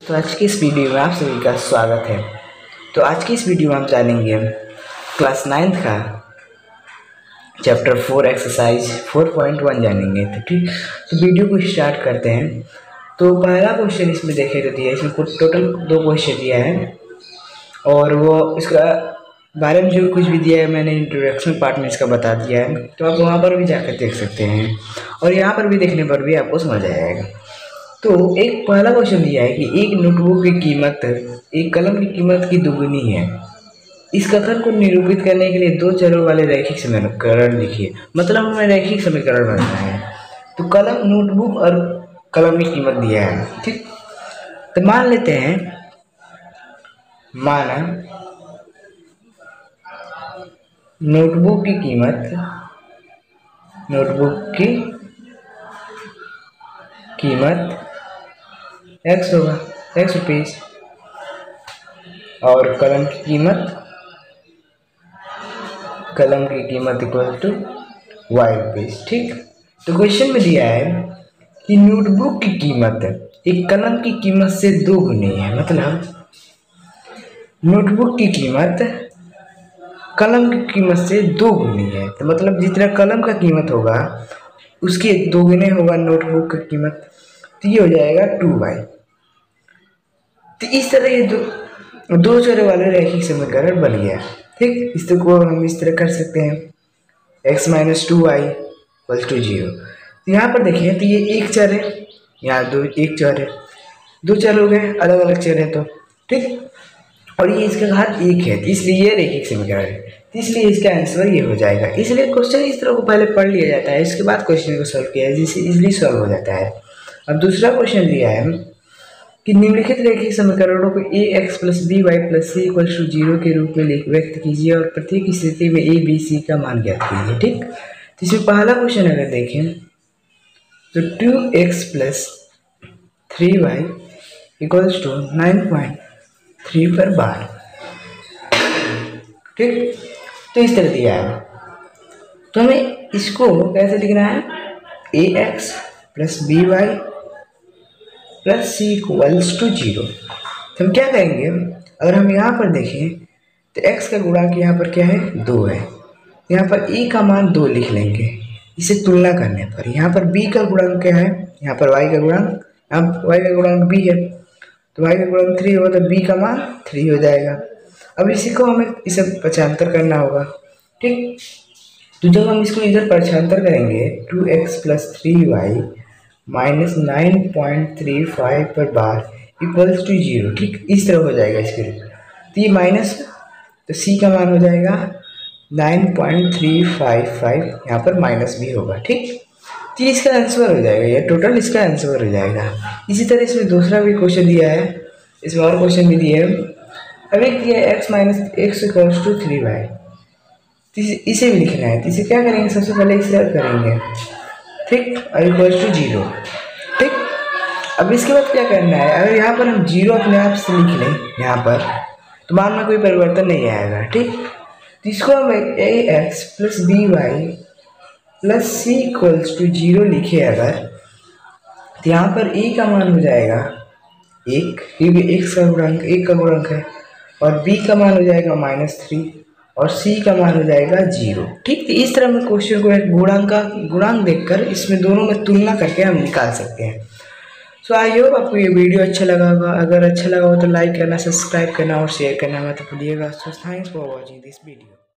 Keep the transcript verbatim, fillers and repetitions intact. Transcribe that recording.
तो आज की इस वीडियो में आप सभी का स्वागत है। तो आज की इस वीडियो में हम जानेंगे क्लास नाइन्थ का chapter four exercise four point one जानेंगे। तो ठीक, तो वीडियो को स्टार्ट करते हैं। तो पहला क्वेश्चन इसमें देखे तो दिया, इसमें टोटल दो क्वेश्चन दिया है और वो इसका बारे में जो कुछ भी दिया है मैंने इंट्रोडक्शन पार्ट में इसका बता दिया है। तो आप वहाँ पर भी जाकर देख सकते हैं और यहाँ पर भी देखने पर भी आपको समझ आएगा। तो एक पहला क्वेश्चन दिया है कि एक नोटबुक की कीमत एक कलम की कीमत की दुगुनी है। इस कथन को निरूपित करने के लिए दो चरों वाले रैखिक समीकरण लिखिए। मतलब हमें रैखिक समीकरण बनाना है। तो कलम, नोटबुक और कलम की कीमत दिया है। ठीक, तो मान लेते हैं, माना नोटबुक की कीमत नोटबुक की कीमत एक्स होगा, एक्स रुपीज, और कलम की कीमत कलम की कीमत इक्वल टू वाई रुपीज। ठीक, तो क्वेश्चन में दिया है कि नोटबुक की कीमत एक कलम की कीमत से दो गुनी है। मतलब नोटबुक की कीमत कलम की कीमत से दो गुनी है। तो मतलब जितना कलम का कीमत होगा उसके दो गुने होगा नोटबुक की कीमत। तो ये हो जाएगा टू वाई। तो इस तरह ये दो दो चरों वाले रैखिक समीकरण बन गया। ठीक, इस को हम इस तरह कर सकते हैं, X minus two Y equal to zero. तो यहाँ पर देखिए, तो ये एक चर है, यहाँ दो एक चर है, दो चर हो गए, अलग अलग चर है। तो ठीक, और ये इसका घात एक है, इसलिए ये रैखिक समीकरण है, इसलिए इसका आंसर ये हो जाएगा। इसलिए क्वेश्चन इस तरह को पहले पढ़ लिया जाता है, इसके बाद क्वेश्चन को सॉल्व किया है, जिससे इजिली सॉल्व हो जाता है। अब दूसरा क्वेश्चन दिया है कि निम्नलिखित रैखिक समीकरणों को A X plus B Y plus C equal to zero के रूप में व्यक्त कीजिए और प्रत्येक स्थिति में ए बी सी का मान ज्ञात कीजिए। ठीक, तो इसमें पहला क्वेश्चन अगर देखें तो two X plus three Y equals to nine point three पर बार। ठीक, तो इस तरह दिया है। तो हमें इसको कैसे लिखना है, A X plus B Y plus C equals to zero. तो हम क्या करेंगे, अगर हम यहाँ पर देखें तो x का गुणांक यहाँ पर क्या है, दो है। यहाँ पर e का मान दो लिख लेंगे इसे तुलना करने पर। यहाँ पर b का गुणांक क्या है, यहाँ पर y का गुणांक, यहाँ y का गुणांक b है, तो y का गुणांक थ्री होगा तो b का मान थ्री हो जाएगा। अब इसी को हमें इसे पक्षांतर करना होगा। ठीक, तो जब हम इसको इधर पक्षांतर करेंगे two X plus three Y minus nine point three five पर बार इक्वल्स टू जीरो। ठीक, इस तरह हो जाएगा इसके लिए। तो ये माइनस, तो सी का मान हो जाएगा nine point three five five, यहाँ पर माइनस भी होगा। ठीक, तो इसका आंसर हो जाएगा, ये टोटल इसका आंसर हो जाएगा। इसी तरह इसमें दूसरा भी क्वेश्चन दिया है, इसमें और क्वेश्चन भी दिए हैं। अब एक दिया है X minus X equals to three Y, इसे भी लिखना है। तो इसे क्या करेंगे, सबसे पहले इसे रद्द करेंगे। ठीक, और इक्वल्स टू जीरो। ठीक, अब इसके बाद क्या करना है, अगर यहाँ पर हम जीरो अपने आप से लिख लें यहाँ पर, तो मान में कोई परिवर्तन नहीं आएगा। ठीक, तो इसको हम A X plus B Y plus C equals to zero लिखे अगर, तो यहाँ पर ए का मान हो जाएगा एक, क्योंकि एक्स का गुणांक एक का गुणांक है, और बी का मान हो जाएगा माइनस थ्री, और सी का मान हो जाएगा जीरो। ठीक, तो इस तरह में क्वेश्चन को एक गुणांक का गुणांक देखकर इसमें दोनों में तुलना करके हम निकाल सकते हैं। सो आई होप आपको ये वीडियो अच्छा लगा होगा। अगर अच्छा लगा हो तो लाइक करना, सब्सक्राइब करना और शेयर करना मत भूलिएगा। So thanks for watching this video.